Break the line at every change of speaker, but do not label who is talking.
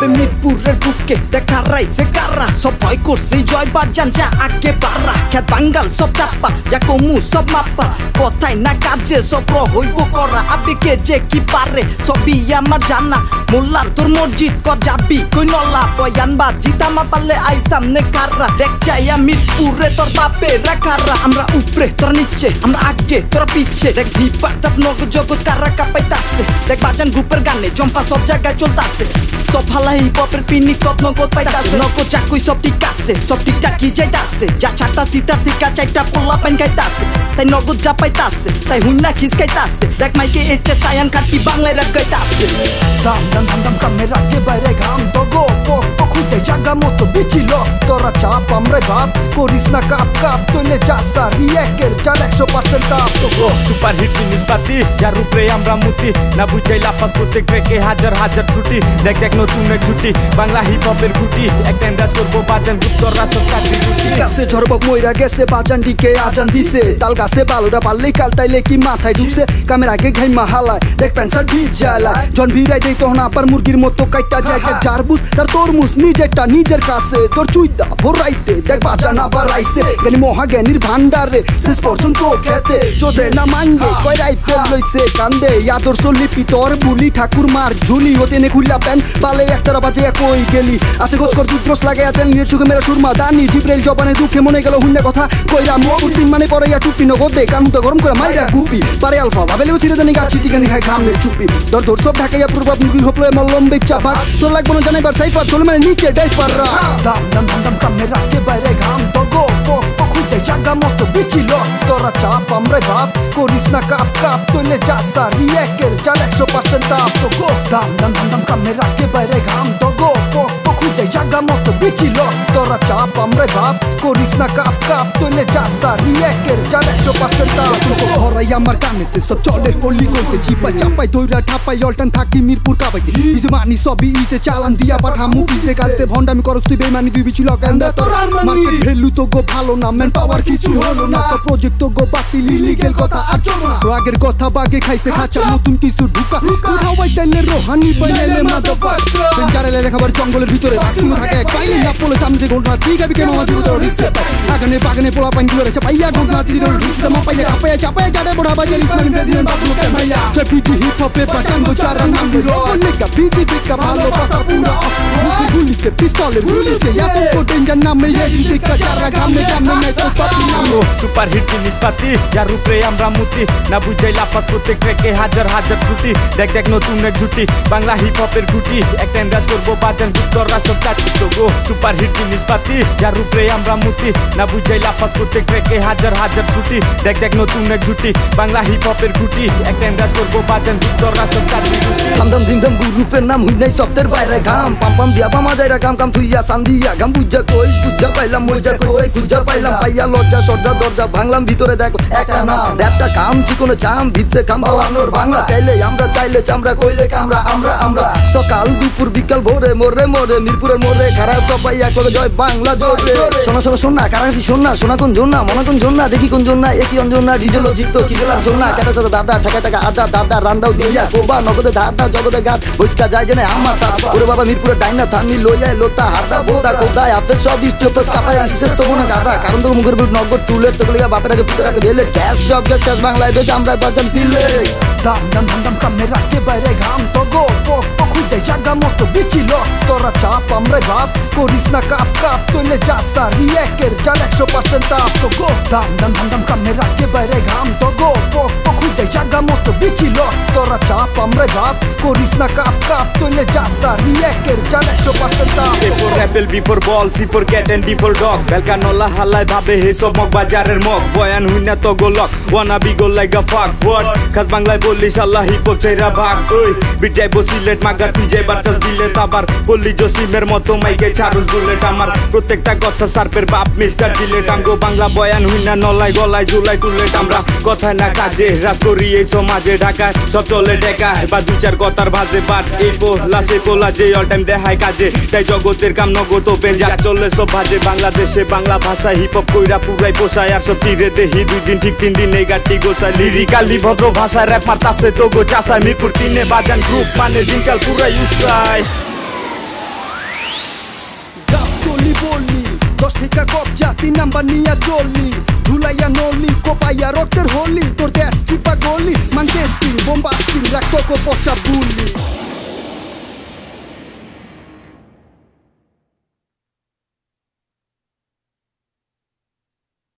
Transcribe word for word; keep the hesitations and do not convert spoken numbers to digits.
তবে মিরপুরের বুকে দেখা রাইছে কারা সব ভয় করছে জয় বাজান যা আগে বাড়া খ্যাত বাঙ্গাল সব চাপা যা কমু সব মাপা কথায় না কাজে সব হইব করা আবেগে যে কি পারে সবই আমার জানা মোল্লার তোর মসজিদ ক যাবি কই নলা বয়ান বাজি তামা পারলে আই সামনে কাররা দেখ চাইয়া মিরপুরে তোর বাপে রাখারা আমরা উপরে তোরা নিচে আমরা আগে তোরা পিছে দেখ হিপার তাপ নগ জগৎ কারা কাপাইতাছে দেখ বাজান গ্রুপের গানে জম্পা সব জায়গায় চলতাছে সব হালা হিপহপের পিনি কত নগদ পাইতাছে নগদ চাকুই সব ঠিক আছে সব ঠিকঠাক কি যাইতাছে যা ছাড়তা সিতার থিকা চাইটা পোলা পাইন খাইতাছে তাই নগদ যা পাইতাছে তাই হুন্না খিস খাইতাছে দেখ মাইকে এচে সায়ান খাটি বাংলায় রাগ গাইতাছে
দাম দাম দাম দাম ক্যামেরা কে বাইরে ঘাম তো গো পক খুঁজে জায়গা মতো বিছিল তোরা চাপ আমরাই ভাব করিস না কাপ কাপ তুলে যাসা রিয়েকের চার একশো পার্সেন্ট তাপ তো গো
সুপার হিট জিনিস পাতি যার উপরে আমরা মুতি না বুঝাই লাফাস প্রত্যেক ট্রেকে হাজার হাজার ছুটি দেখ দেখ নতুন এক ছুটি বাংলা হিপহপের গুটি এক টাইম ডান্স করবো বাজান গ্রুপ তোরা সব কাটি গুটি
গাছে ঝরবক মইরা গেছে বাজান ডিকে আজান দিছে তাল গাছে বালুটা পারলেই কাল তাইলে কি মাথায় ঢুকছে ক্যামেরাকে ঘাইমা হালায় দেখ প্যান্সার ভিজ জ্বালা জন ভিড়াই দেই তখন আবার মুরগির মতো কাইটা যায় যার বুঝ তার তরমুজ নিজেরটা নিজের কাছে তোর চুইদা ভরাইতে দেখ বাজান আবার আইছে জ্ঞানী মহাজ্ঞানীর ভান্ডারে শেষ পর্যন্ত খেতে চোদে না মাঙ্গে কয় রাইফেল লইছে কান্দে আদর্শ লিপি তোর বুলি ঠাকুর মার ঝুলি হতে নে খুললা প্যান পালে একটারা বাজে কই গেলি আছে গোস কর দুদ্রস লাগে তেল নিয়ে সুখে মেরা সুরমা দানি জিব্রাইল জবানে দুঃখে মনে গেল হুন্না কথা কইরা মুকুতি মানে পড়াইয়া টুপি নগদে কানুতে গরম করে মাইরা গুপি পারে আলফা ভাবেলেও থিরে জানি গাছি টিকানি খায় ঘামে চুপি তোর ধর সব ঢাকাইয়া প্রভাব মুরগি হপলে মল্লম বেচা ভাগ তোর লাগবো না জানাইবার সাইফার চলে মানে নিচে ডাইপার রা দাম দাম দাম দাম ক্যামেরা কে বাইরে ঘাম তো গো পক খুঁজে জায়গা মতো বিছিল তোরা চাপ আমরাই ভাব করিস না কাপ কাপ তুলে যাসা রিয়েকের চার একশো পার্সেন্ট তাপ তো গো দাম দাম দাম দাম ক্যামেরা কে বাইরে ঘাম তো গো পক খুঁজে জায়গা মতো বিছিল তোরা চাপ আমরাই ভাব করিস না কাপ কাপ তুলে যাসা রিয়েকের চার একশো পার্সেন্ট তাপ হরাই আমার কানেতে সব চলে হলি কইতে চিপাই চাপাই দইরা ঠাপাই অলটান থাকি মিরপুর কাবাইতে ইজে মানি সবই ইতে চালান দিয়া পাঠা মুভিতে কাজতে ভন্ডামি করস তুই বেমানি দুই বিছিল কেন্দা তোর মার্কেট ভ্যালু তো গো ভালো না ম্যান পাওয়ার কিছু হলো না সব প্রজেক্ট তো গো বাতিল ইলিগেল কথা আর চলো না আগের কথা বাগে খাইছে খাচ্ছা নতুন কিছু ঢুকা কোথাও বাইলে রোহানি বাইলে মাদারফাকার বেঞ্জারে লেখাবার জঙ্গলের ভিতরে বাক্সু থাকে পাইলে না পলে সামনে যে গোলটা ঠিক আছে কেমন মাঝে তো রিস্ক আগানে বাগানে পোলা পাইন গুলো রেছে পাইয়া গোলটা দিরে রিস্ক মা পাইয়া কাপায়া চাপায়া যাবে বড়া বাজার ইসলাম প্রেসিডেন্ট বাবু কে মাইয়া চেপিটি হিপ হপে বাঁচান গো চার নাম গুলো লেখা বিজি বিকা ভালো পাতা পুরা গুলিতে পিস্তলের গুলিতে আতঙ্ক ডেঞ্জার নামে এই দিকা চারা গামে গামে নাই তো সাথী নাম
সুপার হিট জিনিস পাতি যার উপরে আমরা মুতি না বুঝাই লাফাস প্রত্যেক ট্রেকে হাজার হাজার ছুটি দেখ দেখ নতুন এক ছুটি বাংলা হিপহপের গুটি এক টাইম ডান্স করবো বাজান গ্রুপ তোরা সব কাটি তো গো সুপার হিট জিনিস পাতি যার উপরে আমরা মুতি না বুঝাই লাফাস প্রত্যেক ট্রেকে হাজার হাজার ছুটি দেখ দেখ নতুন এক ছুটি বাংলা হিপহপের গুটি এক টাইম ডান্স করবো বাজান গ্রুপ তোরা সব কাটি
ধামধাম ধিমধাম গ্রুপের নাম হুই নাই সফটের বাইরে ঘাম পাম পাম দিয়া পামা যাইরা কাম কাম থুইয়া সান্দিয়া গাম বুঝা কই বুঝা পাইলাম মজা কই খুঁজা পাইলাম পাইয়া লজ্জা সজ্জা দরজা ভাঙলাম ভিতরে দেখো একটা নাম ব্যাপটা কাম চিকোনো চাম ভিতরে কাম বাওয়ানোর বাংলা চাইলে আমরা চাইলে চামড়া কইলে কামরা আমরা আমরা সকাল দুপুর বিকাল ভোরে মোরে মোরে মিরপুরের মোরে খারাপ সবাইয়া করে জয় বাংলা জয় শোনা শোনা শোনা কারাংশি শোনা শোনা কোন জোনা মনে কোন জোনা দেখি কোন জোনা একই অঞ্জনা ডিজেল জিতো কি দিলাম শোনা কাটা সাথে দাদা ঠাকা টাকা আদা দাদা রান্দাও দিয়া কোবা নগদে দাদা জগদে গাত বইসকা যায় জেনে আমার তা ওরে বাবা মিরপুরের ডাইনা থামি লইয়া লোতা হাতা বোতা কোদায় আপেল সব স্টপস কাপায় শেষ তো না গাদা কারণ তো মুখের উপর নগদ টুলেট তো গলিয়া বাপের আগে ভিতরে আগে বেলে ক্যাশ জব গ্যাস বাংলায় বেশ আমরা বাজান সিলে দাম দাম দাম দাম ক্যামেরা কে বাইরে ঘাম তো গো পক খুঁজে জায়গা মতো বিছিল তোরা চাপ আমরাই ভাব করিস না কাপ কাপ তুলে যাসা রিয়েকের চার একশো পার্সেন্ট তাপ তো গো দাম দাম দাম দাম ক্যামেরা কে বাইরে ঘাম তো গো পক খুঁজে জায়গা মতো বিছিল তোরা চাপ আমরাই ভাব করিস না কাপ কাপ তুলে যাসা রিয়েকের চার একশো পার্সেন্ট তাপ
A for apple, B for ball, C for cat and D for dog বেলকানোলা হালায় ভাবে হে সব মগ বাজারের মগ বয়ান হুইনা তো গোলক wanna be go like a fuck what খাস বাংলায় বললি শালা হিপহপ ছেড়া ভাগ ওই বিটাই বসিলেট মাগার তুই যে বাচ্চা দিলে আবার বললি জসিমের মতো মাইকে ছাড়ুস বুলেট আমার প্রত্যেকটা কথা সার্পের বাপ মিস্টার জিলেট আঙ্গো বাংলা বয়ান হুইনা নলাই গলায় ঝুলাই টুলেট আমরা কথায় না কাজে রাজ করি এই সমাজে ঢাকায় সব চলে ঢাকায় বা দুই চার কথার ভাজে বাট এই পোলা সে পোলা যে অল টাইম দেখায় কাজে তাই জগতের কাম নগদ ওপেন যা চলে সব ভাজে বাংলাদেশে বাংলা ভাষা হিপহপ কইরা পুরাই পোষায় আর সব তীরে দেহি দুই দিন ঠিক তিন দিন এই গাটি গোসায় লিরিকালি ভদ্র ভাষায় র্যাপ মারতাছে তো গো চাষায় মিরপুর তিনে বাজান গ্রুপ মানে দিনকাল পুরাই উৎসায়
বললি দশ থেকে কবজা তিন নাম্বার নিয়ে চললি ঝুলাইয়া নলি কোপাইয়া রক্তের হলি তোর দেশ চিপা গলি মান টেস্টিং বোম্বাস্টিং রাখতো পচা বুলি